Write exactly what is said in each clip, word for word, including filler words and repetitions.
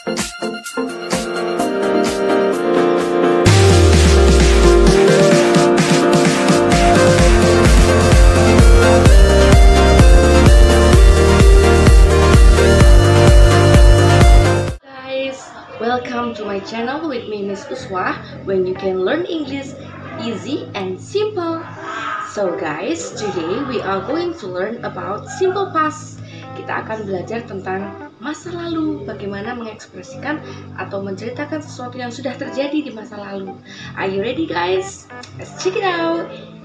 Welcome to my channel with me, Miss Uswa, when you can learn English easy and simple. So guys, today we are going to learn about simple past. Kita akan belajar tentang masa lalu, bagaimana mengekspresikan atau menceritakan sesuatu yang sudah terjadi di masa lalu. Are you ready guys? Let's check it out.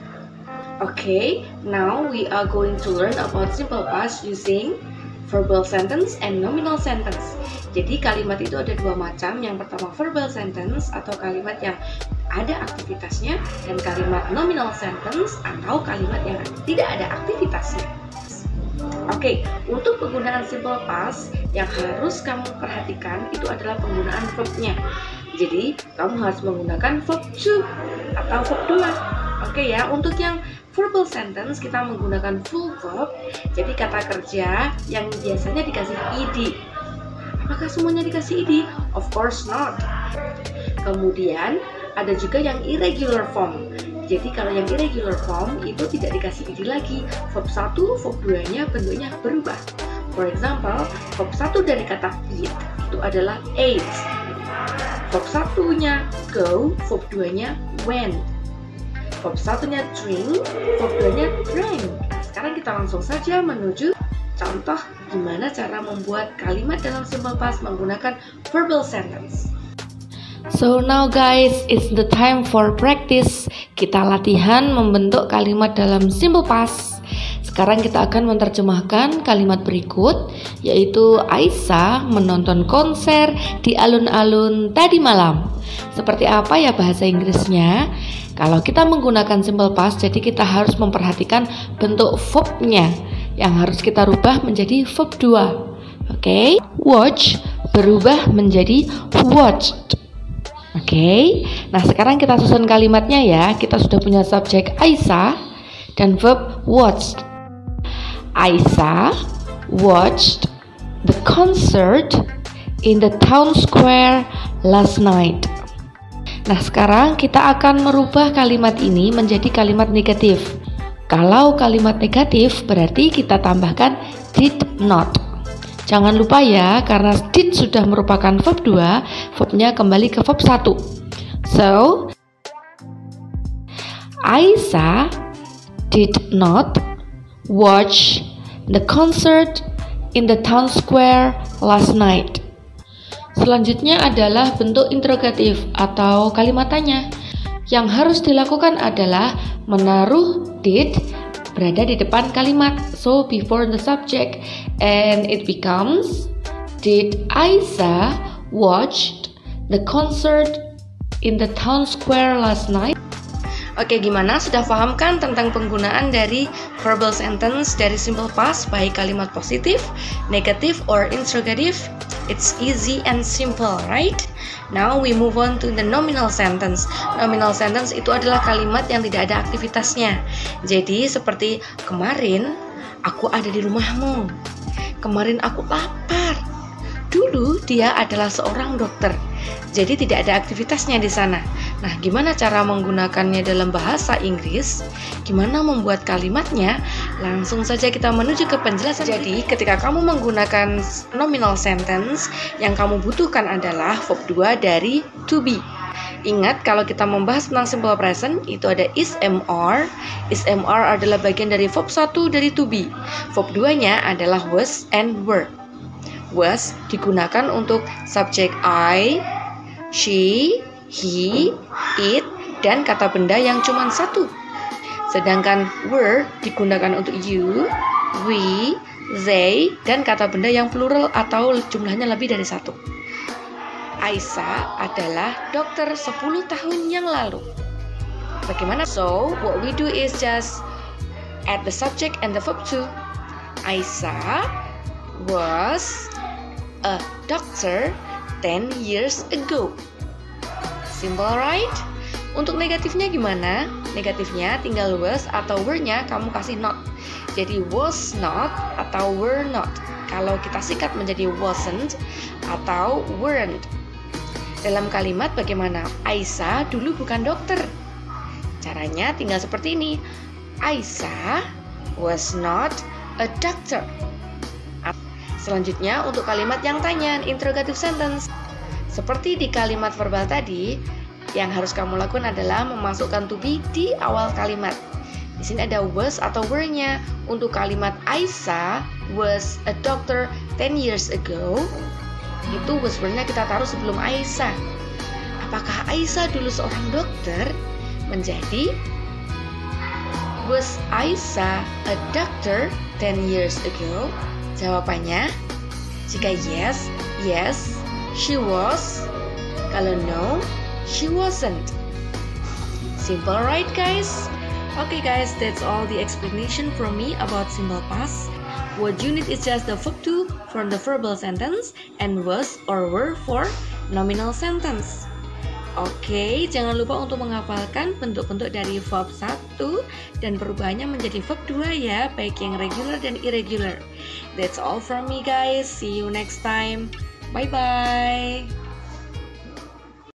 Okay, now we are going to learn about simple past using verbal sentence and nominal sentence. Jadi kalimat itu ada dua macam. Yang pertama verbal sentence atau kalimat yang ada aktivitasnya, dan kalimat nominal sentence atau kalimat yang tidak ada aktivitasnya. Oke, okay, untuk penggunaan simple past yang harus kamu perhatikan itu adalah penggunaan verbnya. Jadi kamu harus menggunakan verb to atau verb dua. Oke okay, ya, untuk yang verbal sentence kita menggunakan full verb. Jadi kata kerja yang biasanya dikasih ed. Apakah semuanya dikasih ed? Of course not. Kemudian ada juga yang irregular form. Jadi kalau yang irregular form itu tidak dikasih ed lagi. Verb satu, verb dua-nya bentuknya berubah. For example, verb satu dari kata eat itu adalah ate. Verb satunya go, verb dua-nya went. Verb satunya drink, verb dua-nya drank. Sekarang kita langsung saja menuju contoh gimana cara membuat kalimat dalam simple past menggunakan verbal sentence. So now guys, it's the time for practice. Kita latihan membentuk kalimat dalam simple past. Sekarang kita akan menerjemahkan kalimat berikut, yaitu Aisyah menonton konser di alun-alun tadi malam. Seperti apa ya bahasa Inggrisnya? Kalau kita menggunakan simple past, jadi kita harus memperhatikan bentuk verbnya yang harus kita rubah menjadi verb dua. Oke, okay? Watch berubah menjadi watched. Oke, okay? Nah sekarang kita susun kalimatnya ya. Kita sudah punya subjek Aisyah dan verb watched. Aisyah watched the concert in the town square last night. Nah sekarang kita akan merubah kalimat ini menjadi kalimat negatif. Kalau kalimat negatif berarti kita tambahkan did not. Jangan lupa ya, karena did sudah merupakan verb dua, verbnya kembali ke verb satu. So, Aisyah did not watch the concert in the town square last night. Selanjutnya adalah bentuk interrogatif atau kalimat tanya. Yang harus dilakukan adalah menaruh did berada di depan kalimat, so before the subject, and it becomes did Aisyah watch the concert in the town square last night? Oke, gimana? Sudah paham kan tentang penggunaan dari verbal sentence dari simple past, baik kalimat positif, negatif, or interrogative? It's easy and simple, right? Now we move on to the nominal sentence. Nominal sentence itu adalah kalimat yang tidak ada aktivitasnya. Jadi seperti kemarin aku ada di rumahmu. Kemarin aku lapar. Dulu dia adalah seorang dokter. Jadi tidak ada aktivitasnya di sana. Nah, gimana cara menggunakannya dalam bahasa Inggris? Gimana membuat kalimatnya? Langsung saja kita menuju ke penjelasan. Jadi, ketika kamu menggunakan nominal sentence, yang kamu butuhkan adalah verb dua dari to be. Ingat, kalau kita membahas tentang simple present, itu ada is, am, are. Is, am, are adalah bagian dari verb satu dari to be. Verb dua-nya adalah was and were. Was digunakan untuk subjek I, she, he, it, dan kata benda yang cuma satu. Sedangkan were digunakan untuk you, we, they, dan kata benda yang plural atau jumlahnya lebih dari satu. Aisyah adalah dokter sepuluh tahun yang lalu. Bagaimana? So, what we do is just add the subject and the verb to. Aisyah was a doctor ten years ago. Simple, right? Untuk negatifnya gimana? Negatifnya tinggal was atau were-nya kamu kasih not. Jadi was not atau were not. kalau kita singkat menjadi wasn't atau weren't. Dalam kalimat bagaimana? Aisyah dulu bukan dokter. Caranya tinggal seperti ini. Aisyah was not a doctor. Selanjutnya untuk kalimat yang tanya, interrogative sentence. Seperti di kalimat verbal tadi, yang harus kamu lakukan adalah memasukkan to be di awal kalimat. Di sini ada was atau were-nya. Untuk kalimat Aisyah was a doctor ten years ago, itu was were-nya kita taruh sebelum Aisyah. Apakah Aisyah dulu seorang dokter? Menjadi was Aisyah a doctor ten years ago? Jawabannya, jika yes, yes, she was. Kalau no, she wasn't. Simple, right guys? Okay guys, that's all the explanation from me about simple past. What you need is just the verb to for the verbal sentence and was or were for nominal sentence. Oke, okay, jangan lupa untuk menghafalkan bentuk-bentuk dari verb satu dan perubahannya menjadi verb dua ya, baik yang regular dan irregular. That's all from me guys. See you next time. Bye bye.